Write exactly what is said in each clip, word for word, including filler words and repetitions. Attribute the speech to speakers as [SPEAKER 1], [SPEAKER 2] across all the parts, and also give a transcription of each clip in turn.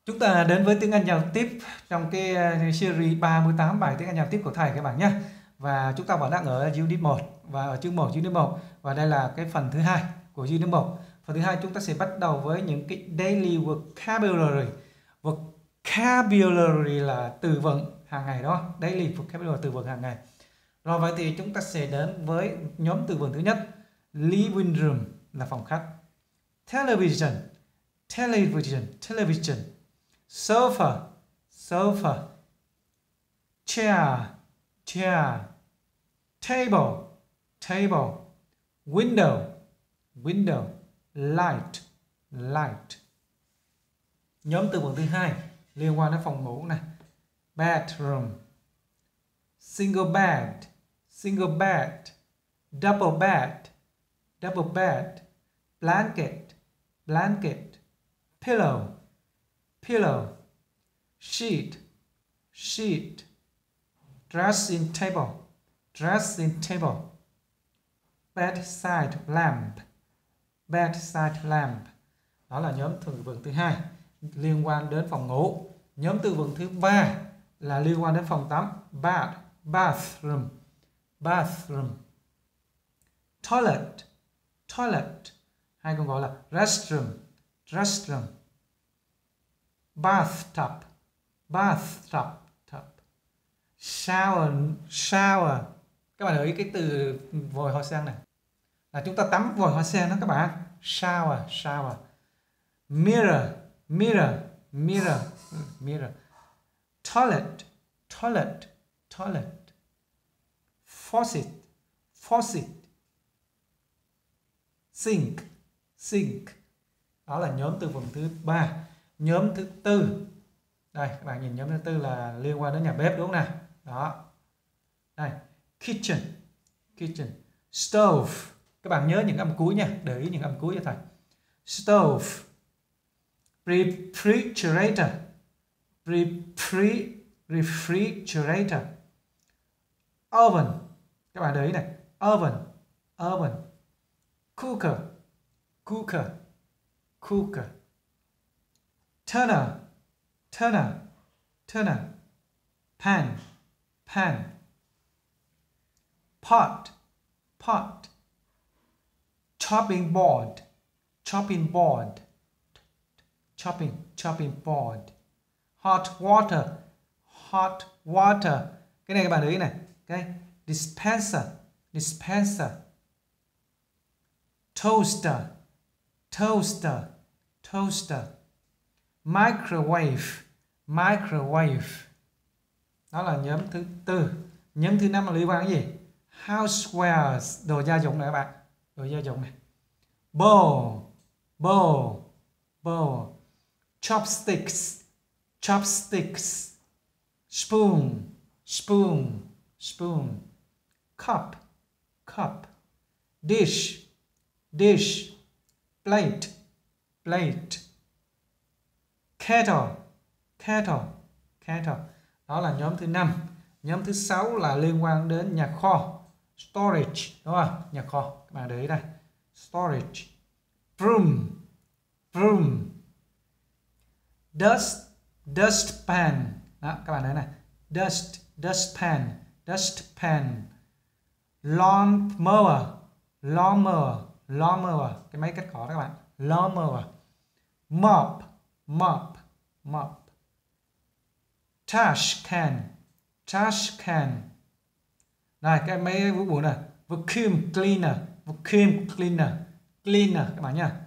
[SPEAKER 1] Chúng ta đến với tiếng Anh giao tiếp trong cái series ba mươi tám bài tiếng Anh giao tiếp của thầy các bạn nhé. Và chúng ta vẫn đang ở unit một và ở chương một unit một, và đây là cái phần thứ hai của unit một. Phần thứ hai chúng ta sẽ bắt đầu với những cái daily vocabulary. Vocabulary là từ vựng hàng ngày đó, daily vocabulary từ vựng hàng ngày. Rồi vậy thì chúng ta sẽ đến với nhóm từ vựng thứ nhất. Living room là phòng khách. Television, television, television. Sofa, sofa. Chair, chair. Table, table. Window, window. Light, light. Nhóm từ vựng thứ hai liên quan đến phòng ngủ này. Bedroom, single bed, single bed. Double bed, double bed. Blanket, blanket. Pillow, pillow. Sheet, sheet. Dressing table, dressing table. Bedside lamp, bedside lamp. Đó là nhóm từ vựng thứ hai liên quan đến phòng ngủ. Nhóm từ vựng thứ ba là liên quan đến phòng tắm. Bath, bathroom, bathroom. Toilet, toilet, hay còn gọi là restroom, restroom. Bathtub, bathtub, tub. Shower, shower. Các bạn để ý cái từ vòi hoa sen này là chúng ta tắm vòi hoa sen đó các bạn. Shower, shower. Mirror, mirror, mirror, mirror. Toilet, toilet, toilet. Faucet, faucet. Sink, sink. Đó là nhóm từ vựng thứ ba. Nhóm thứ tư, đây các bạn nhìn nhóm thứ tư là liên quan đến nhà bếp đúng không nào? Đó. Đây, kitchen, kitchen. Stove, các bạn nhớ những âm cuối nha, để ý những âm cuối cho thầy. Stove. Refrigerator, Refri, refrigerator. Oven, các bạn để ý này, oven, oven. Cooker, cooker, cooker. Turner, turner, turner. Pan, pan. Pot, pot. Chopping board, chopping board. Chopping, chopping board. Hot water, hot water. Cái này các bạn để ý này, cái dispenser, dispenser. Toaster, toaster, toaster. Microwave, microwave. Đó là nhóm thứ tư. Nhóm thứ năm là liên quan đến gì? Housewares, đồ gia dụng này các bạn, đồ gia dụng này. Bowl, bowl, bowl. Chopsticks, chopsticks. Spoon, spoon, spoon. Cup, cup. Dish, dish. Plate, plate. Kettle, kettle, kettle. Đó là nhóm thứ năm. Nhóm thứ sáu là liên quan đến nhà kho. Storage, đúng không? Nhà kho, các bạn để ý đây. Storage. Broom, broom. Dust, dustpan. Đó, các bạn thấy này. Dust, dustpan, dustpan. Lawn mower, lawn mower, lawn mower. Cái máy cắt cỏ đó các bạn. Lawn mower. Mop, mop, mop. Trash can, trash can. Này, cái máy vũ bụi này. Vacuum cleaner, vacuum cleaner, cleaner các bạn nha.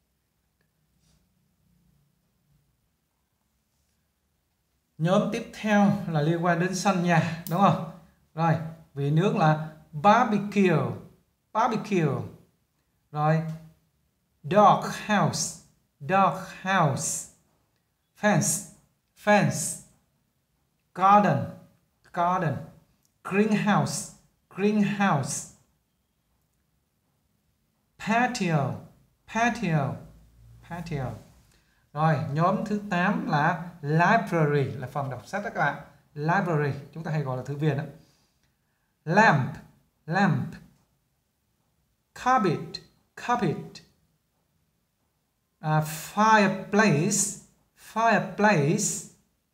[SPEAKER 1] Nhóm tiếp theo là liên quan đến sân nhà, đúng không? Rồi, vị nướng là barbecue, barbecue. Rồi, dog house, dog house. Fence, fence. Garden, garden. Greenhouse, greenhouse. Patio, patio, patio. Rồi, nhóm thứ tám là library, là phòng đọc sách đó các bạn. Library, chúng ta hay gọi là thư viện đó. Lamp, lamp. Carpet, carpet. Uh, fireplace, fireplace,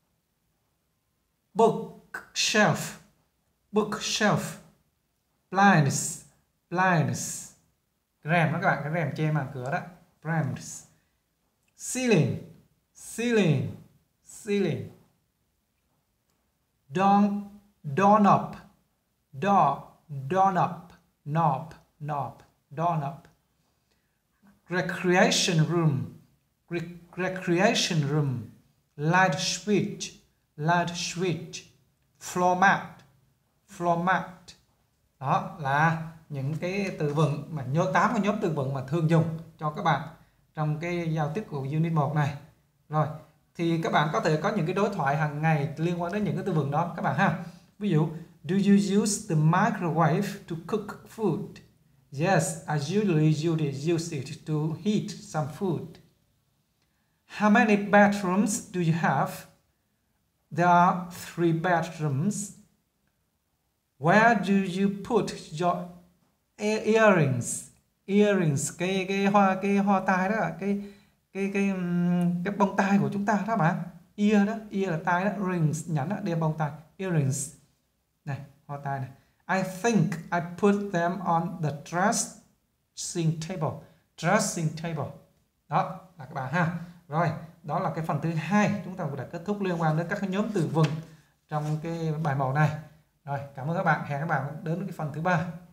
[SPEAKER 1] bookshelf, bookshelf, blinds, blinds, rèm đó các bạn, cái rèm che màn cửa đó, blinds, ceiling, ceiling, ceiling, door, doorknob, door, doorknob, knob, knob, doorknob, recreation room, rec recreation room, light switch, light switch, floor mat, floor mat. Đó là những cái từ vựng mà nhớ tám cái nhóm từ vựng mà thường dùng cho các bạn trong cái giao tiếp của unit một này. Rồi, thì các bạn có thể có những cái đối thoại hàng ngày liên quan đến những cái từ vựng đó các bạn ha. Ví dụ, do you use the microwave to cook food? Yes, I usually use it to heat some food. How many bedrooms do you have? There are three bedrooms. Where do you put your earrings? Earrings, cái cái hoa cái hoa tai đó, cái cái cái cái bông tai của chúng ta đó bạn. Ear đó, ear là tai đó, rings nhẫn đó, đeo bông tai. Earrings. Này, hoa tai này. I think I put them on the dressing table. Dressing table. Đó là các bạn ha. Rồi, đó là cái phần thứ hai, chúng ta đã kết thúc liên quan đến các cái nhóm từ vựng trong cái bài mẫu này. Rồi, cảm ơn các bạn, hẹn các bạn đến với cái phần thứ ba.